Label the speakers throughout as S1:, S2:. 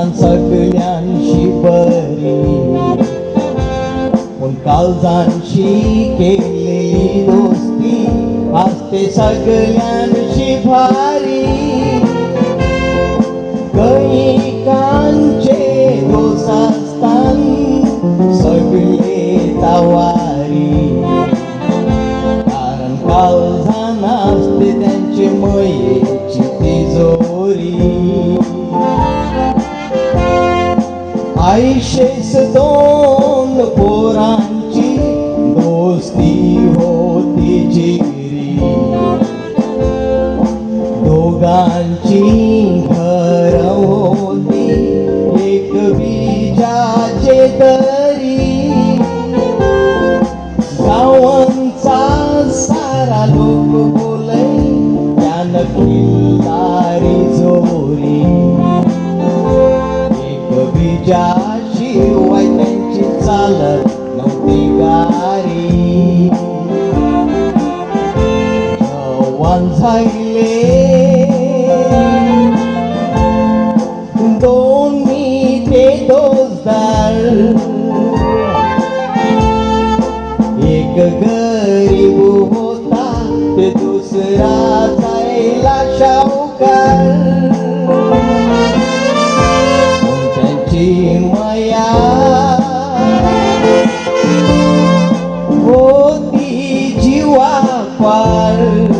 S1: बोलतान सगळ्यांशी बरी, पण काळजांशी केलेली दोस्ती असते सगळ्यांशी भारी. कैकांचे दोष असतान सगळे तावारी, कारण काळजान असते त्यांचे मयेची तिजोरी. आईशेस दोन पोरांची दोस्ती होती जिरी, दोघांची घर होती एक बीजाचे तरी. गावांचा सारा लोक बोले त्यानं किल्लारी जोरी, बीजाशिवाय त्यांची चालत नव्हती गारी. जवान झाले दोन्ही ते दोस्तदार, एक गरीब होता ते दुसरा जायला शावकार. माया होती जीवा पार,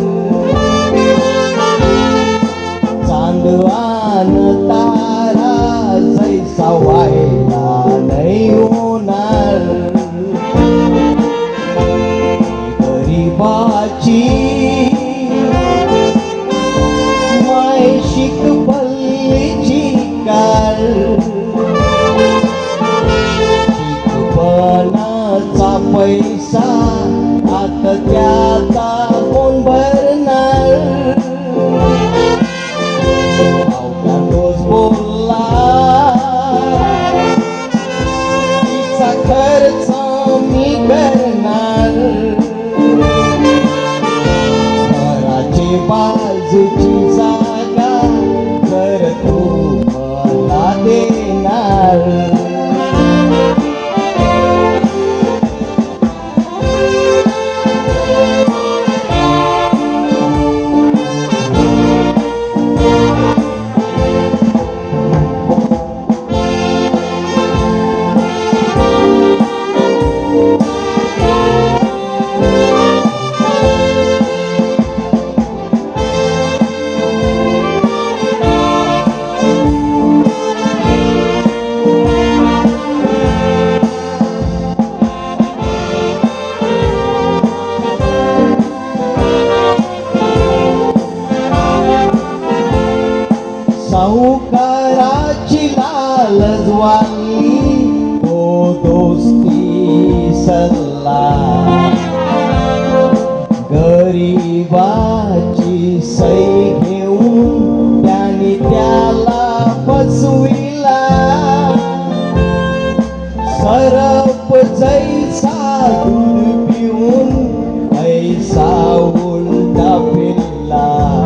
S1: चांदवान तारा जैसा व्हायला नाही होणार. गरीबाची मायशिक पल्लीची कार, शिकपणाचा पैसा आता त्याचा कोण भरणार. अवघा तोच बोलला तिचा खर्च मी करणार. घराची बाजूची जागा तर तू मला देणार. सावकाराची लालच वाली तो दोस्ती सल्ला, गरीबाची सई घेऊन त्याने त्याला फसविला. सरप जैसा दूध पिऊन ऐसा उलटा पिल्ला.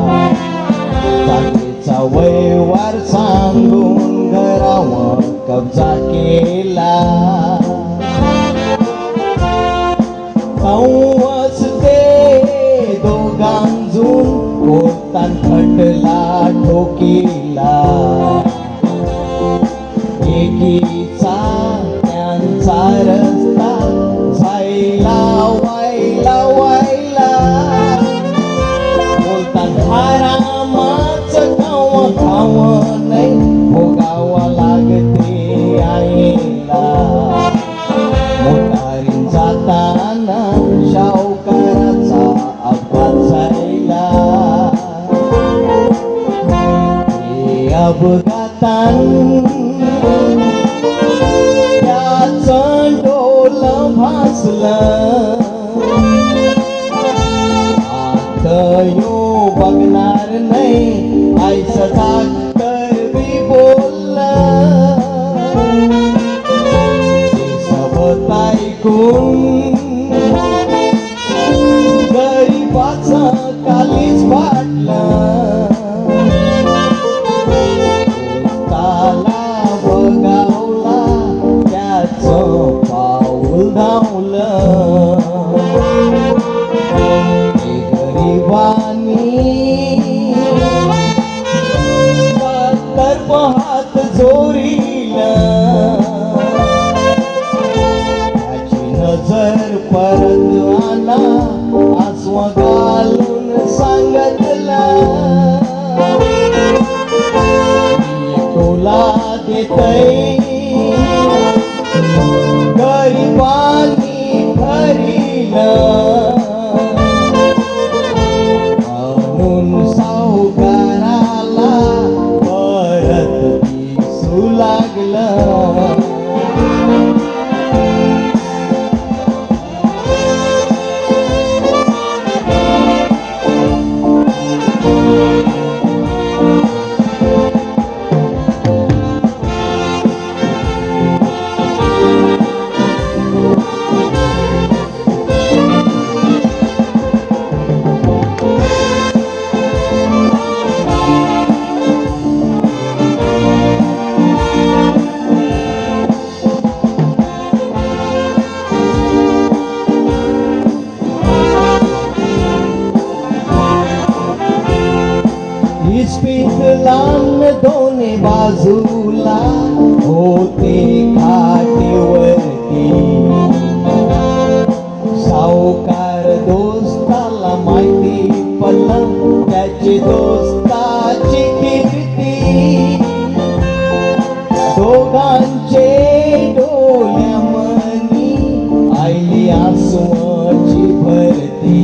S1: व्यवहार सांगून घरावर कब्जा केला. कौवस ते दोघांजून पोतान खटला ठोकीला. एकीचा त्यांचा रस्ता जायला वायला वायला. बोलतान हारामाच खावं नाही भोगावा लागते आईला. मोटारीन जाताना शावकाराचा अपघात झाला. हे अपघातान त्याचं डोलं भासलं. आता यो बघणार नाही आईचं डॉक्टर बी बोललं. ते सबत ऐकून गरीबाचं कालीच वाटलं. ताला चालून सांगितलं तुला देतय गरिबांनी भरिलं म्हणून सावकाराला परत दिसू लागलं इस्पितलान दोन्ही बाजूला होते खाटेवरती सावकार दोस्ताला माहिती पडलं त्याची दोस्ताची कीर्ती दोघांचे डोळ्यामनी आईली आसुची भरती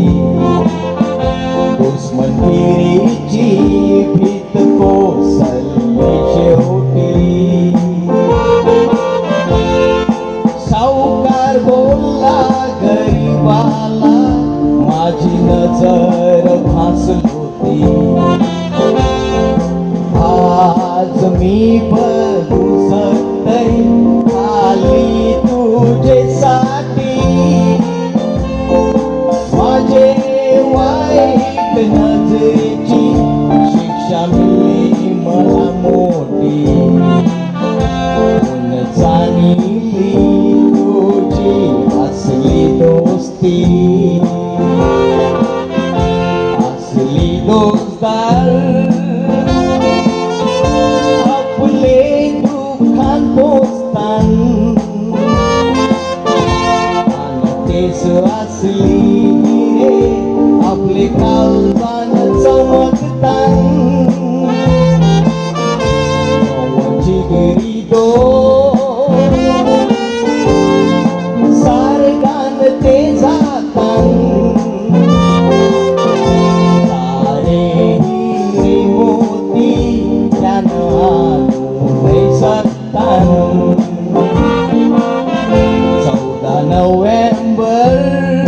S1: दुश्मनगिरीची भीत कोसळली शेवटी सावकार बोलला गरिबाला माझी नजर भासलोती आज मी बघू शकतय खाली तुझ्यासाठी माझे वाईट नजरेची शिक्षा मिळली मला मोठी जाणीली तुझी असली दोस्ती असली दोस्तार आपले दुःखात दोस्तान आणि तेच असली रे आपले काळजान चमकतान जिगरी दो सारगान ते जातान सारे हिरे मोती त्यानं आणून सत्तान 14 नोव्हेंबर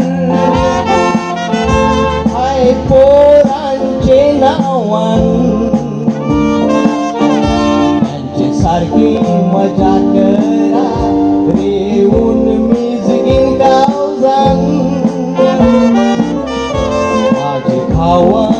S1: पोरांचे नावान त्यांचे सारखी मजा करा रेऊन मिजगीन गावजान माझे भावा